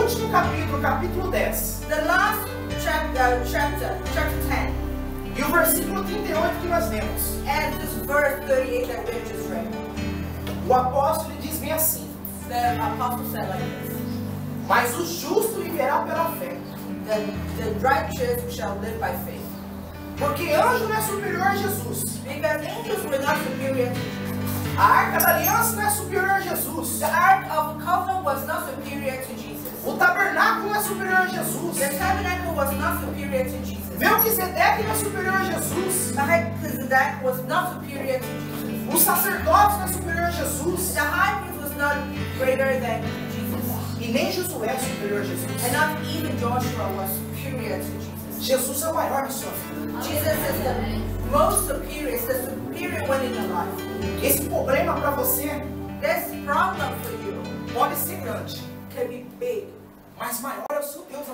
último capítulo, capítulo 10. The last chapter 10. E o versículo 38 que nós lemos. And this verse 38 that we just read. O apóstolo diz bem assim. The apostle said like this. Mas o justo viverá pela fé. The righteous shall live by faith. Porque anjo não é superior a Jesus. Because angels were not superior to Jesus. A arca da aliança não é superior a Jesus. The ark of the covenant was not superior to Jesus. O tabernáculo não é superior a Jesus. The tabernacle was not superior to Jesus. Melquisedeque não é superior a Jesus. Melchizedek was not superior to Jesus. O sacerdote não é superior a Jesus. The high priest was not greater than Jesus. E nem Josué é superior a Jesus. And not even Joshua was superior to Jesus. Jesus é o maior na sua vida. Jesus is the most superior, is the superior one in your life. Esse problema para você This problem for you pode ser grande, can be big, mas maior é o seu Deus na